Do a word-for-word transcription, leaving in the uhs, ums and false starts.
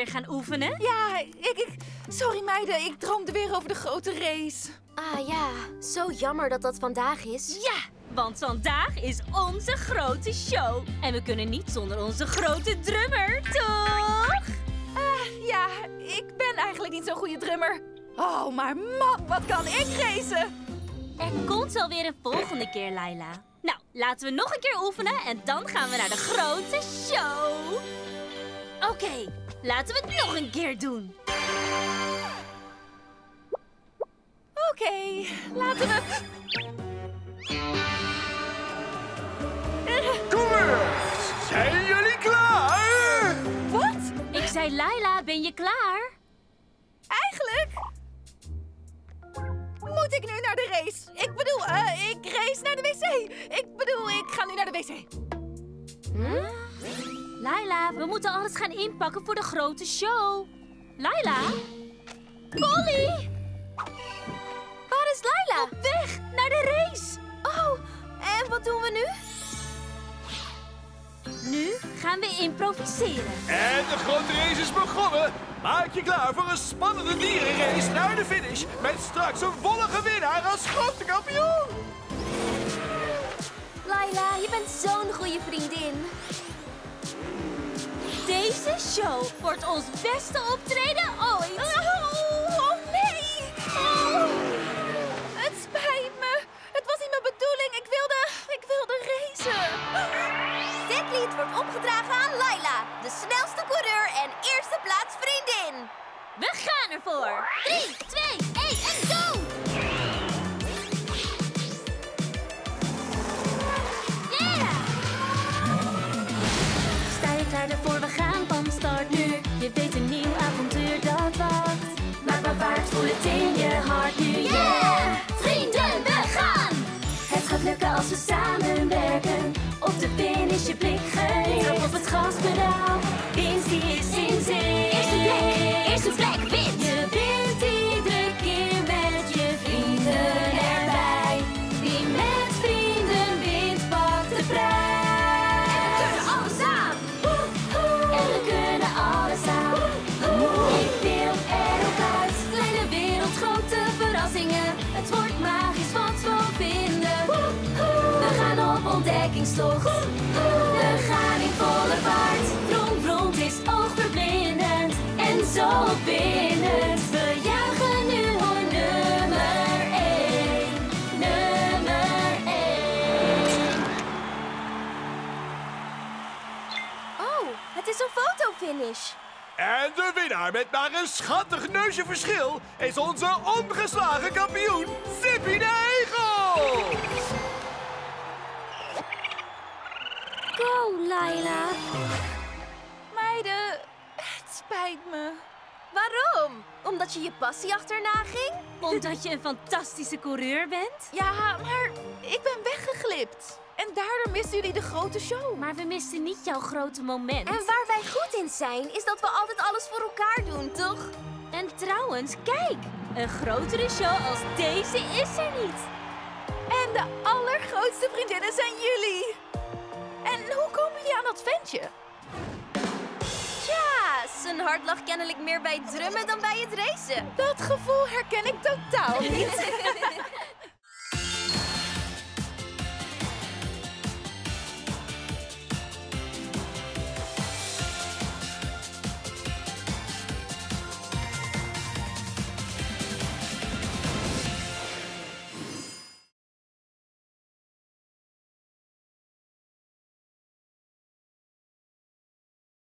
weer gaan oefenen? Ja, ik, ik... Sorry meiden, ik droomde weer over de grote race. Ah ja, zo jammer dat dat vandaag is. Ja, want vandaag is onze grote show. En we kunnen niet zonder onze grote drummer, toch? Uh, ja, ik ben eigenlijk niet zo'n goede drummer. Oh, maar man, wat kan ik racen? Er komt wel weer een volgende keer, Laila. Nou, laten we nog een keer oefenen en dan gaan we naar de grote show. Oké, okay, laten we het nog een keer doen. Oké, okay, laten we... Coureurs, zijn jullie klaar? Wat? Ik zei, Laila, ben je klaar? Eigenlijk... Moet ik nu naar de race? Ik bedoel, uh, ik race naar de wc. Ik bedoel, ik ga nu naar de wc. Hm? Laila, we moeten alles gaan inpakken voor de grote show. Laila? Polly! Waar is Laila? Op weg naar de race. Oh, en wat doen we nu? Nu gaan we improviseren. En de grote race is begonnen. Maak je klaar voor een spannende dierenrace naar de finish. Met straks een volgende winnaar als grote kampioen. Laila, je bent zo'n goede vriendin. Deze show wordt ons beste optreden ooit. Oh, oh nee! Oh, het spijt me. Het was niet mijn bedoeling. Ik wilde, ik wilde racen. Dit lied wordt opgedragen aan Laila, de snelste coureur en eerste plaats vriendin. We gaan ervoor. drie, twee, één en go! Yeah! Sta je klaar ervoor? We gaan van start nu. Je weet een nieuw avontuur dat wacht. Maak maar vaart, voel het in je hart nu. Yeah! Vrienden, we gaan! Het gaat lukken als we samenwerken. Op de finish je blik gericht. Trap op het gaspedaal. Winst die is in zicht. Eerste plek, eerste plek, wint! Je wint iedere keer met je vrienden erbij. Wie met vrienden wint, pakt de prijs. En we kunnen alles aan! En we kunnen alles aan. Ik wil er ook uit. Kleine wereld, grote verrassingen. Het wordt magisch wat we vinden. We gaan op ontdekkingstocht. We gaan in volle vaart. Bron, bron, het is oogverblindend. En zo opwindend. We juichen nu hoor nummer één. Nummer één. Oh, het is een fotofinish. En de winnaar met maar een schattig neusje verschil is onze ongeslagen kampioen, Zippy de Egel! Go, Laila. Meiden, het spijt me. Waarom? Omdat je je passie achterna ging? Omdat je een fantastische coureur bent? Ja, maar ik ben weggeglipt. En daardoor misten jullie de grote show. Maar we misten niet jouw grote moment. En waar wij goed in zijn, is dat we altijd alles voor elkaar doen, toch? En trouwens, kijk. Een grotere show als deze is er niet. En de allergrootste vriendinnen zijn jullie. En hoe komen jullie aan dat ventje? Tja, zijn hart lag kennelijk meer bij het drummen dan bij het racen. Dat gevoel herken ik totaal niet.